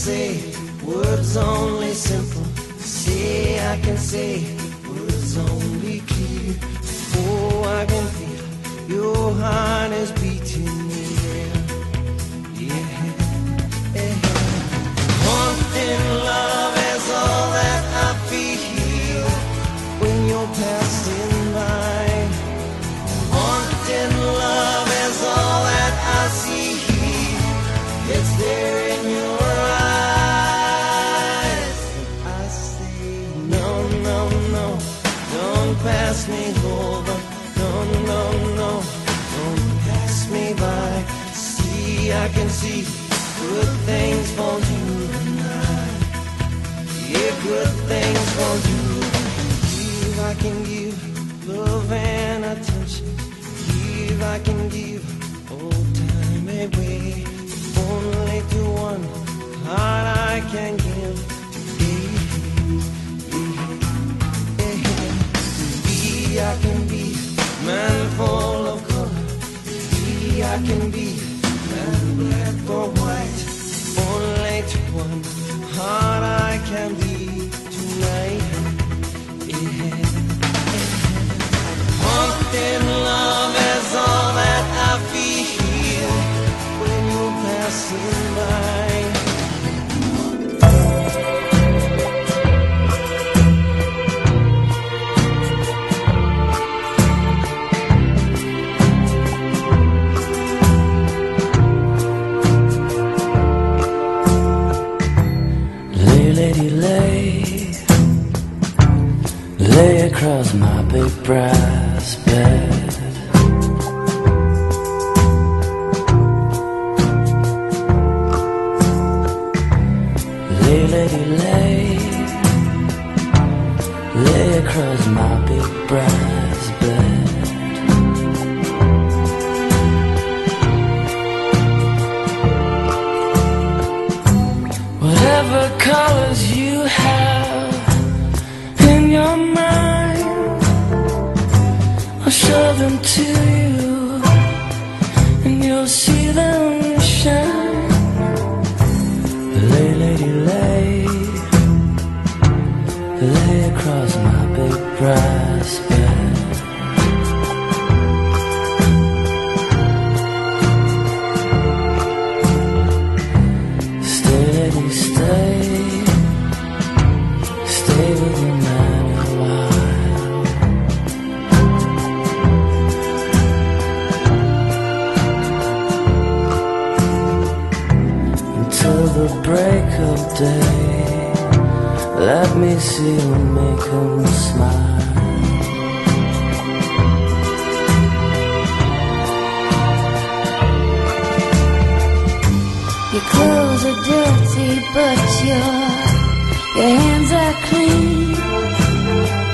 say words only simple. Say I can say words only clear. Oh, I can feel your heart is beating here. Yeah, yeah. Haunting love is all that I feel when you're passing by. Haunting love is all that I see. It's there in your eyes. I say no, no, no, don't pass me over. No, no, no, don't pass me by. See, I can see good things for you tonight. Yeah, good things for you. Give, I can give love and attention. Give, I can give old time away. Only to one heart I can give. Be, I can be man full of color. Be, I can be man black or white. Only to one heart I can be tonight. Haunting love is all that I feel when you're passing by. Lady, lay across my big brass bed. Lady, lay across my big brass bed. Whatever colors you have in your mind, I'll show them to you, and you'll see them shine. Lady, lay across my big brass bed. Stay, lady, stay with me, man, a while. Until the break of day, let me see you make him smile. Your clothes are dirty, but your hands are clean.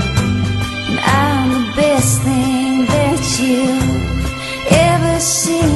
And I'm the best thing that you've ever seen.